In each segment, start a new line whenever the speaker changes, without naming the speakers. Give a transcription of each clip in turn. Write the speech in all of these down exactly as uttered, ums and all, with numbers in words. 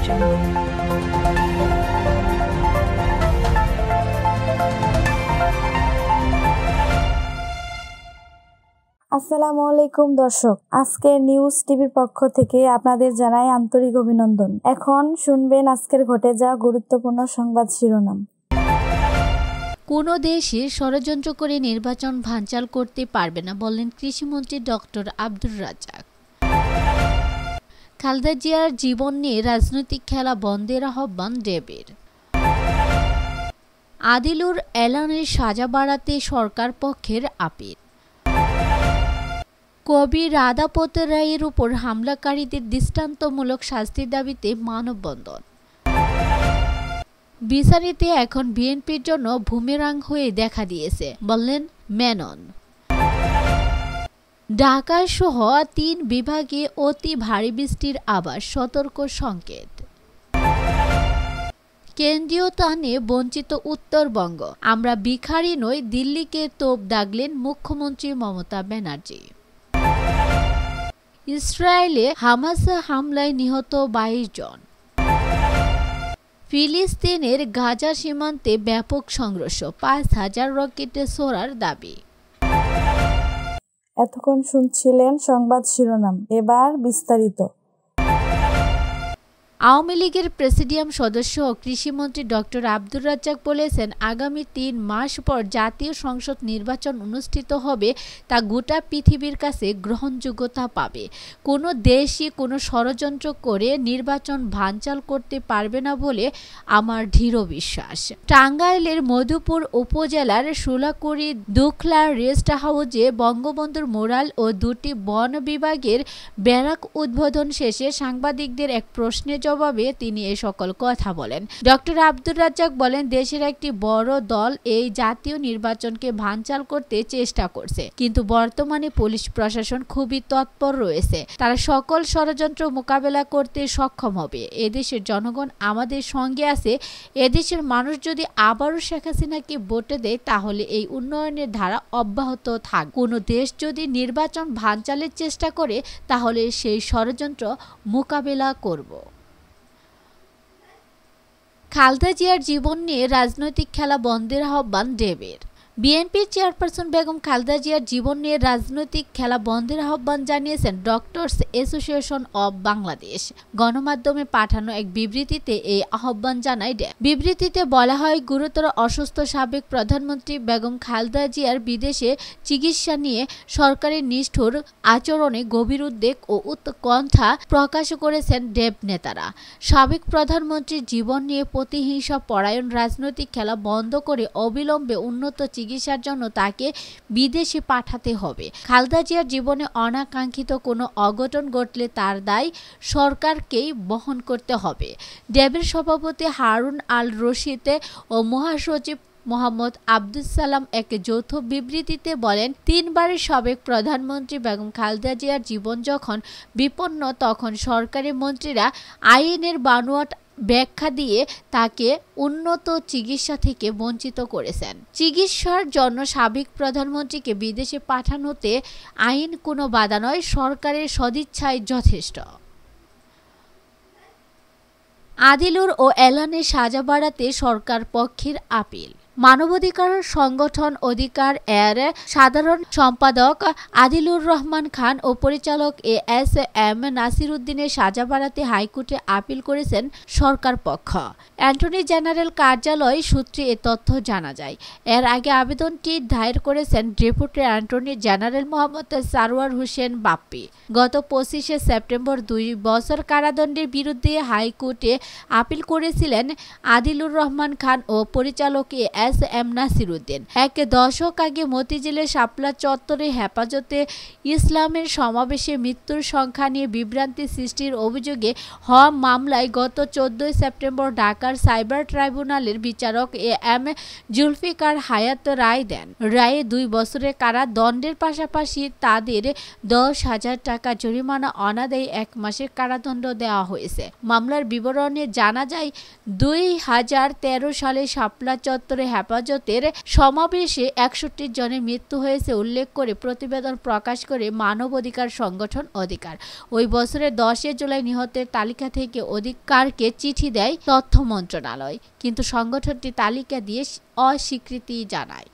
Jungle. আসসালামু আলাইকুম দর্শক, আজকে নিউজ টিভির পক্ষ থেকে আপনাদের জানাই আন্তরিক অভিনন্দন। এখন শুনবেন আজকের ঘটে যাওয়া গুরুত্বপূর্ণ সংবাদ শিরোনাম।
কোনো দেশে ষড়যন্ত্র করে নির্বাচন ভাঞ্চাল করতে পারবে না বললেন কৃষিমন্ত্রী ডক্টর আব্দুর রাজ্জাক। খালেদা জিয়ার জীবন নিয়ে রাজনৈতিক খেলা বন্ধের আহ্বান ডেবের। আদিলুর এলানের সাজা বাড়াতে সরকার পক্ষের আপিল। কবি রাধাপত রায়ের উপর হামলাকারীদের দৃষ্টান্তমূলক শাস্তির দাবিতে মানববন্ধন। বিচারিতে এখন বিএনপির জন্য বুমেরাং হয়ে দেখা দিয়েছে বললেন মেনন। ঢাকা সহ তিন বিভাগে অতি ভারী বৃষ্টির আবার সতর্ক সংকেত। কেন্দ্রীয় ত্রাণে বঞ্চিত উত্তরবঙ্গ, আমরা ভিখারি নই, দিল্লিকে তোপ দাগলেন মুখ্যমন্ত্রী মমতা ব্যানার্জি। ইসরায়েলে হামাস হামলায় নিহত বাইশ জন। ফিলিস্তিনের গাজা সীমান্তে ব্যাপক সংঘর্ষ, পাঁচ হাজার রকেটে ছোড়ার দাবি।
এতক্ষণ শুনছিলেন সংবাদ শিরোনাম, এবার বিস্তারিত।
আওয়ামী লীগের প্রেসিডিয়াম সদস্য ও কৃষিমন্ত্রী ডক্টর আব্দুর রাজ্জাক বলেছেন, আগামী তিন মাস পর জাতীয় সংসদ নির্বাচন অনুষ্ঠিত হবে, তা গোটা পৃথিবীর কাছে গ্রহণযোগ্যতা পাবে। কোনো দেশই কোনো ষড়যন্ত্র করে নির্বাচন ভাঞ্চাল করতে পারবে না বলে আমার দৃঢ় বিশ্বাস। টাঙ্গাইলের মধুপুর উপজেলার সুলাকুড়ি দুখলা রেস্ট হাউজে বঙ্গবন্ধুর মোরাল ও দুটি বন বিভাগের ব্যারাক উদ্বোধন শেষে সাংবাদিকদের এক প্রশ্নের জবাবে তিনি এ সকল কথা বলেন। ডক্টর আব্দুর রাজ্জাক বলেন, দেশের একটি বড় দল এই জাতীয় নির্বাচনকে ভাঞ্চাল করতে চেষ্টা করছে, কিন্তু বর্তমানে পুলিশ প্রশাসন খুবই তৎপর রয়েছে। তারা সকল ষড়যন্ত্র মোকাবেলা করতে সক্ষম হবে। এদেশের জনগণ আমাদের সঙ্গে আছে। এদেশের মানুষ যদি আবারও শেখ হাসিনাকে ভোটে দেয়, তাহলে এই উন্নয়নের ধারা অব্যাহত থাকবে। কোনো দেশ যদি নির্বাচন ভাঞ্চালের চেষ্টা করে, তাহলে সেই ষড়যন্ত্র মোকাবেলা করব। খালেদা জিয়ার জীবন নিয়ে রাজনৈতিক খেলা বন্ধের আহ্বান ডেবের। বিএনপির চেয়ারপারসন বেগম খালেদা জিয়ার জীবন নিয়ে রাজনৈতিক খেলা বন্ধের আহ্বান জানিয়েছেন ডক্টরস অ্যাসোসিয়েশন অব বাংলাদেশ। গণমাধ্যমে পাঠানো এক বিবৃতিতে এই আহ্বান জানায় ড্যাব। বিবৃতিতে বলা হয়, গুরুতর অসুস্থ সাবেক প্রধানমন্ত্রী বেগম খালেদা জিয়ার বিদেশে চিকিৎসা নিয়ে সরকারের নিষ্ঠুর আচরণে গভীর উদ্বেগ ও উৎকণ্ঠা প্রকাশ করেছেন ড্যাব নেতারা। সাবেক প্রধানমন্ত্রীর জীবন নিয়ে প্রতিহিংসা পরায়ণ রাজনৈতিক খেলা বন্ধ করে অবিলম্বে উন্নত চিকিৎসার জন্য তাকে বিদেশে পাঠাতে হবে। খালেদা জিয়ার জীবনে অনাকাঙ্ক্ষিত কোনো অঘটন ঘটলে তার দায় সরকারকেই বহন করতে হবে। ড্যাবের সভাপতি হারুন আল রশিদ ও মহাসচিব মোহাম্মদ আব্দুস সালাম এক যৌথ বিবৃতিতে বলেন, তিনবারের সাবেক প্রধানমন্ত্রী বেগম খালেদা জিয়ার জীবন যখন বিপন্ন, তখন সরকারি মন্ত্রীরা আইনের বানোয়াট ব্যাখ্যা দিয়ে তাকে উন্নত চিকিৎসা থেকে বঞ্চিত করেছেন। চিকিৎসার জন্য সাবেক প্রধানমন্ত্রীকে বিদেশে পাঠানোতে আইন কোনো বাধা নয়, সরকারের সদিচ্ছাই যথেষ্ট। আদিলুর ও এলানের সাজা বাড়াতে সরকার পক্ষের আপিল। মানবাধিকার সংগঠন অধিকার এর সাধারণ সম্পাদক আদিলুর রহমান খান ও পরিচালক এ এস এম নাসির উদ্দিনের সাজা বাড়াতে হাইকোর্টে আপিল করেছেন সরকার পক্ষ। অ্যাটর্নি জেনারেল কার্যালয় সূত্রে এ তথ্য জানা যায়। এর আগে আবেদনটি দায়ের করেছেন deputy attorney general Mohammad Sarwar Hossain Bappi. গত পঁচিশে সেপ্টেম্বর দুই বছর কারাদণ্ডের বিরুদ্ধে হাইকোর্টে আপিল করেছিলেন আদিলুর রহমান খান ও পরিচালক A S M Nasir Uddin. এক দশক আগে মতিঝিলের শাপলা চত্বরে হেফাজতে ইসলামের সমাবেশে মৃত্যুর সংখ্যা নিয়ে বিভ্রান্তি সৃষ্টির অভিযোগে হওয়া মামলায় গত চোদ্দই সেপ্টেম্বর ঢাকার সাইবার ট্রাইব্যুনালের বিচারক এ এম জুলফিকার হায়াত রায় দেন। রায়ে দুই বছরের কারাদণ্ডের পাশাপাশি তাদের দশ হাজার টাকা জরিমানা অনাদায়ী এক মাসের কারাদণ্ড দেওয়া হয়েছে। মামলার বিবরণে জানা যায়, দুই হাজার তেরো সালে শাপলা চত্বরে হেফাজতের সমাবেশে একষট্টি জনের মৃত্যু হয়েছে উল্লেখ করে প্রতিবেদন প্রকাশ করে মানবাধিকার সংগঠন অধিকার ওই বছরের দশই জুলাই নিহতের তালিকা থেকে অধিকারকে চিঠি দেয় তথ্য মন্ত্রণালয়, কিন্তু সংগঠনটি তালিকা দিয়ে অস্বীকৃতি জানায়।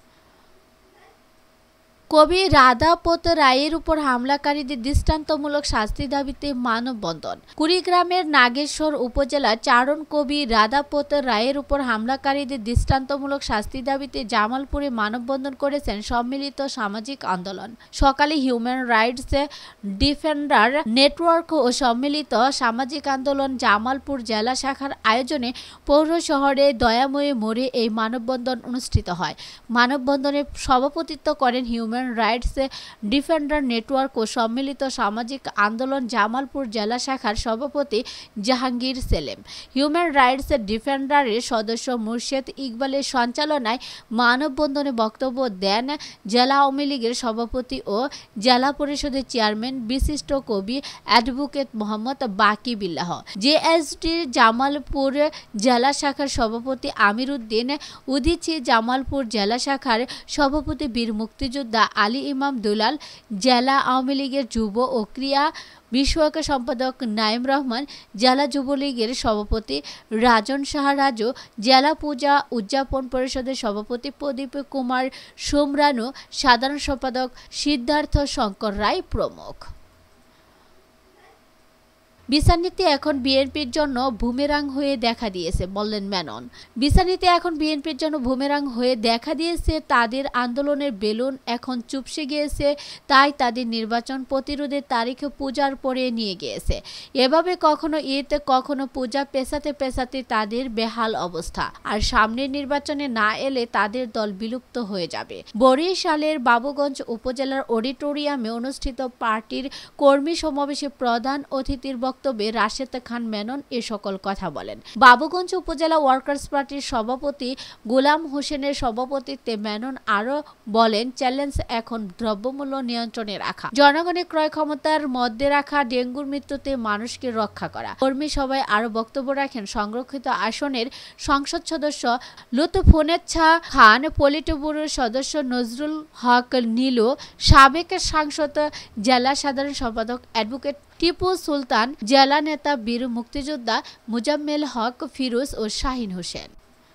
কবি রাধাপত রায়ের উপর হামলাকারীদের দৃষ্টান্তমূলক শাস্তি দাবিতে মানববন্ধন। কুড়িগ্রামের নাগেশ্বর উপজেলার চারণ কবি রাধাপত রায়ের উপর হামলাকারীদের দৃষ্টান্তমূলক শাস্তি দাবিতে জামালপুরে মানববন্ধন করেছেন সম্মিলিত সামাজিক আন্দোলন। সকালে হিউম্যান রাইটস ডিফেন্ডার নেটওয়ার্ক ও সম্মিলিত সামাজিক আন্দোলন জামালপুর জেলা শাখার আয়োজনে পৌর শহরে দয়াময়ী মোড়ে এই মানববন্ধন অনুষ্ঠিত হয়। মানববন্ধনে সভাপতিত্ব করেন হিউম্যান রাইটস ডিফেন্ডার নেটওয়ার্ক ও সম্মিলিত সামাজিক আন্দোলন জামালপুর জেলা শাখার সভাপতি জাহাঙ্গীর সেলিম। হিউম্যান রাইটস ডিফেন্ডারের সদস্য মুর্শেদ ইকবালের সঞ্চালনায় মানববন্ধনে বক্তব্য দেন জেলা আওয়ামী লীগের সভাপতি ও জেলা পরিষদের চেয়ারম্যান বিশিষ্ট কবি অ্যাডভোকেট মোহাম্মদ বাকি বিল্লাহ, জেএসডির জামালপুর জেলা শাখার সভাপতি আমির উদ্দিন উদিচি, জামালপুর জেলা শাখার সভাপতি বীর মুক্তিযোদ্ধা আলী ইমাম দুলাল, জেলা আওয়ামী লীগের যুব ও ক্রীড়া বিষয়ক সম্পাদক নাইম রহমান, জেলা যুবলীগের সভাপতি রাজন শাহ রাজু, জেলা পূজা উদযাপন পরিষদের সভাপতি প্রদীপ কুমার সোমরানু, সাধারণ সম্পাদক সিদ্ধার্থ শঙ্কর রায় প্রমুখ। বিচারনীতি এখন বিএনপির জন্য বুমেরাং হয়ে দেখা দিয়েছে, বললেন মেনন। বিচারনীতি এখন বিএনপির জন্য বুমেরাং হয়ে দেখা দিয়েছে। তাদের আন্দোলনের বেলুন এখন চুপসে গিয়েছে, তাই তাদের নির্বাচন প্রতিরোধের তারিখে পূজার পরে নিয়ে গিয়েছে। এভাবে কখনো ঈদ কখনো পূজা পেছাতে পেছাতে তাদের বেহাল অবস্থা। আর সামনের নির্বাচনে না এলে তাদের দল বিলুপ্ত হয়ে যাবে। বরিশালের বাবুগঞ্জ উপজেলার অডিটোরিয়ামে অনুষ্ঠিত পার্টির কর্মী সমাবেশে প্রধান অতিথির বক্তব্যে রাশেদ খান মেনন এ সকল কথা বলেন। বাবুগঞ্জ উপজেলা ওয়ার্কার্স পার্টির সভাপতি গোলাম হোসেনের সভাপতিত্বে মেনন আরো বলেন, চ্যালেঞ্জ এখন দ্রব্যমূল্য নিয়ন্ত্রণে রাখা, জনগণের ক্রয় ক্ষমতার মধ্যে রাখা, ডেঙ্গুর মৃত্যুতে মানুষকে রক্ষা করা। কর্মী সভায় আরো বক্তব্য রাখেন সংরক্ষিত আসনের সংসদ সদস্য লুৎফুন্নেছা খান, পলিট ব্যুরোর সদস্য নজরুল হক নীলু, সাবেক সাংসদ জেলা সাধারণ সম্পাদক অ্যাডভোকেট টিপু সুলতান, জেলা নেতা বীর মুক্তিযোদ্ধা মুজাম্মেল হক ফিরোজ ও শাহিন হোসেন।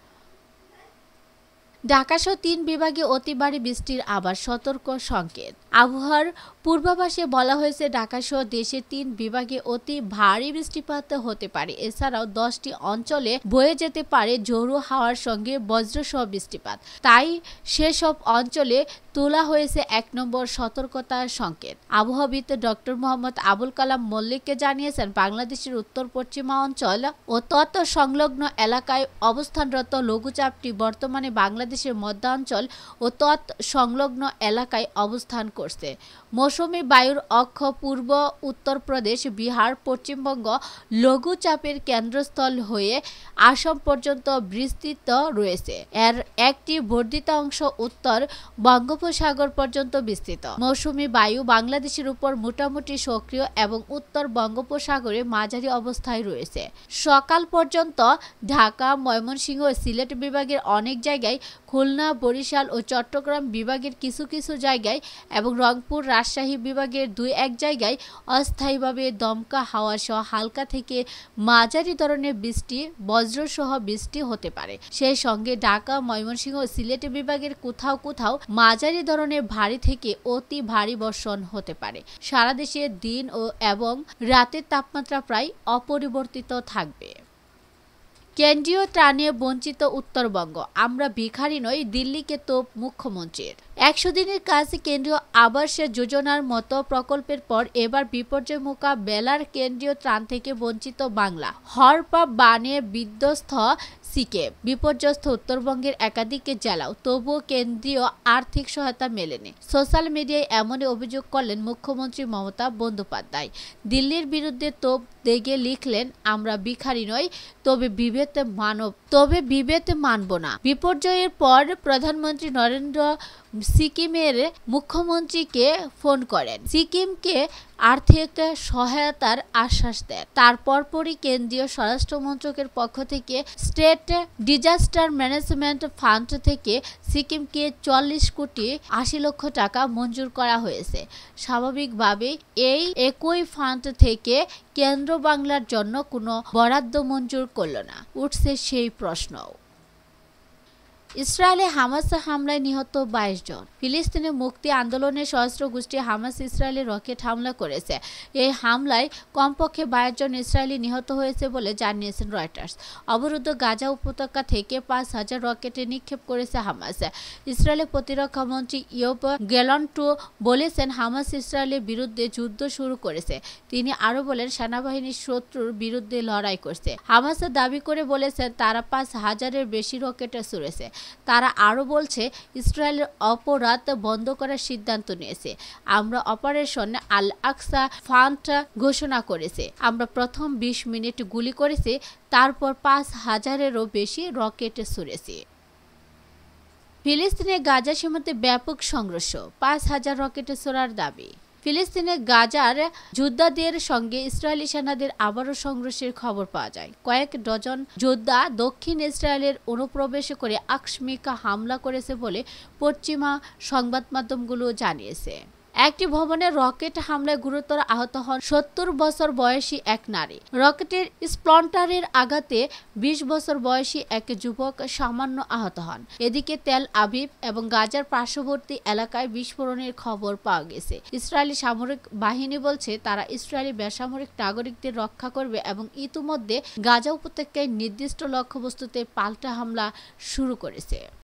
ঢাকাসহ তিন বিভাগে অতি ভারী বৃষ্টির আবার সতর্ক সংকেত। আবহাওয়ার পূর্বাভাসে বলা হয়েছে ঢাকাসহ দেশের তিন বিভাগে অতি ভারী বৃষ্টিপাত হতে পারে। এছাড়াও দশটি অঞ্চলে বয়ে যেতে পারে ঝোড়ো হাওয়ার সঙ্গে বজ্রসহ বৃষ্টিপাত। তাই সেসব অঞ্চলে তোলা হয়েছে এক নম্বর সতর্কতার সংকেত। আবহাওয়াবিদ ডক্টর মোহাম্মদ আবুল কালাম মল্লিককে জানিয়েছেন, বাংলাদেশের উত্তর পশ্চিমাঞ্চল ও তৎ সংলগ্ন এলাকায় অবস্থানরত লঘুচাপটি বর্তমানে বাংলাদেশের মধ্যাঞ্চল ও তৎ সংলগ্ন এলাকায় অবস্থান করছে। মৌসুমী বায়ুর অক্ষ পূর্ব উত্তরপ্রদেশ, বিহার, পশ্চিমবঙ্গ লঘুচাপের কেন্দ্রস্থল হয়ে আসাম পর্যন্ত বিস্তৃত রয়েছে। এর একটি বর্ধিত অংশ উত্তর বঙ্গোপসাগর পর্যন্ত বিস্তৃত। মৌসুমী বায়ু বাংলাদেশের উপর মোটামুটি সক্রিয় এবং উত্তর বঙ্গোপসাগরে মাঝারি অবস্থায় রয়েছে। সকাল পর্যন্ত ঢাকা, ময়মনসিংহ ও সিলেট বিভাগের অনেক জায়গায়, খুলনা, বরিশাল ও চট্টগ্রাম বিভাগের কিছু কিছু জায়গায় এবং রংপুর, রাজশাহী বিভাগের দুই এক জায়গায় অস্থায়ীভাবে দমকা হাওয়া সহ হালকা থেকে মাঝারি ধরনের বৃষ্টি, বজ্রসহ বৃষ্টি হতে পারে। সেই সঙ্গে ঢাকা, ময়মনসিংহ ও সিলেট বিভাগের কোথাও কোথাও মাঝারি ধরনের ভারী থেকে অতি ভারী বর্ষণ হতে পারে। সারা দেশে দিন ও এবং রাতের তাপমাত্রা প্রায় অপরিবর্তিত থাকবে। কেন্দ্রীয় ত্রাণে বঞ্চিত উত্তরবঙ্গ, আমরা ভিখারি নই, দিল্লিকে তোপ মুখ্যমন্ত্রীর। একশো দিনের কাছে কেন্দ্রীয় আবাস যোজনার মতো প্রকল্পের পর এবার বিপর্যয় মোকাবেলার কেন্দ্রীয় ত্রাণ থেকে বঞ্চিত বাংলা। হরপা বানে বিধ্বস্ত সিকে, বিপর্যস্ত উত্তরবঙ্গের একাধিক জেলাও, তবুও কেন্দ্রীয় আর্থিক সহায়তা মেলেনি। সোশ্যাল মিডিয়ায় এমনই অভিযোগ করলেন মুখ্যমন্ত্রী মমতা বন্দ্যোপাধ্যায়। দিল্লির বিরুদ্ধে তোপ দেগে লিখলেন, আমরা ভিখারি নই, তবে বিভেদ মানব তবে বিভেদ মানব না। বিপর্যয়ের পর প্রধানমন্ত্রী নরেন্দ্র সিকিমের মুখ্যমন্ত্রীকে ফোন করেন, সিকিমকে আর্থিক সহায়তার আশ্বাস দেন। তার পরপরই কেন্দ্রীয় স্বরাষ্ট্র মন্ত্রকের পক্ষ থেকে স্টেট ডিজাস্টার ম্যানেজমেন্ট ফান্ড থেকে সিকিমকে চল্লিশ কোটি আশি লক্ষ টাকা মঞ্জুর করা হয়েছে। স্বাভাবিকভাবেই এই একই ফান্ড থেকে কেন্দ্র বাংলার জন্য কোনো বরাদ্দ মঞ্জুর করল না। উঠছে সেই প্রশ্নও। ইসরায়েলে হামাস হামলায় নিহত বাইশ জন। ফিলিস্তিনি মুক্তি আন্দোলনের সশস্ত্র গোষ্ঠী হামাস ইসরায়েলে রকেট হামলা করেছে। এই হামলায় কমপক্ষে বাইশ জন ইসরায়েলি নিহত হয়েছে বলে জানিয়েছেন রয়টার্স। অবরুদ্ধ গাজা উপত্যকা থেকে পাঁচ হাজার রকেটে নিক্ষেপ করেছে হামাস। ইসরায়েলের প্রতিরক্ষা মন্ত্রী ইয়োব গ্যালান্ট বলেছেন, হামাস ইসরায়েলের বিরুদ্ধে যুদ্ধ শুরু করেছে। তিনি আরও বলেন, সেনাবাহিনী শত্রুর বিরুদ্ধে লড়াই করছে। হামাস দাবি করে বলেছেন, তারা পাঁচ হাজারের বেশি রকেটে ছুড়েছে। তারা আরও বলছে, ইসরায়েলের অপরাধ বন্ধ করার সিদ্ধান্ত নিয়েছে। আমরা অপারেশন আল আকসা ফান্ড ঘোষণা করেছি। আমরা প্রথম বিশ মিনিট গুলি করেছি, তারপর পাঁচ হাজারেরও বেশি রকেট ছুড়েছি। ফিলিস্তিনের গাজা সীমান্তে ব্যাপক সংঘর্ষ, পাঁচ হাজার রকেটে ছোড়ার দাবি। ফিলিস্তিনের গাজার যোদ্ধাদের সঙ্গে ইসরায়েলি সেনাদের আবারও সংঘর্ষের খবর পাওয়া যায়। কয়েক ডজন যোদ্ধা দক্ষিণ ইসরায়েলের অনুপ্রবেশ করে আকস্মিক হামলা করেছে বলে পশ্চিমা সংবাদ মাধ্যমগুলো জানিয়েছে। একটি ভবনে রকেট হামলায় গুরুতর আহত হন সত্তর বছর বয়সী এক নারী। রকেটের স্প্লন্টারের আঘাতে বিশ বছর বয়সী এক যুবক সামান্য আহত হন। এদিকে তেল আবিব এবং গাজার পার্শ্ববর্তী এলাকায় বিস্ফোরণের খবর পাওয়া গেছে। ইসরায়েলি সামরিক বাহিনী বলছে, তারা ইসরায়েলি বেসামরিক নাগরিকদের রক্ষা করবে এবং ইতিমধ্যে গাজা উপত্যকায় নির্দিষ্ট লক্ষ্যবস্তুতে পাল্টা হামলা শুরু করেছে।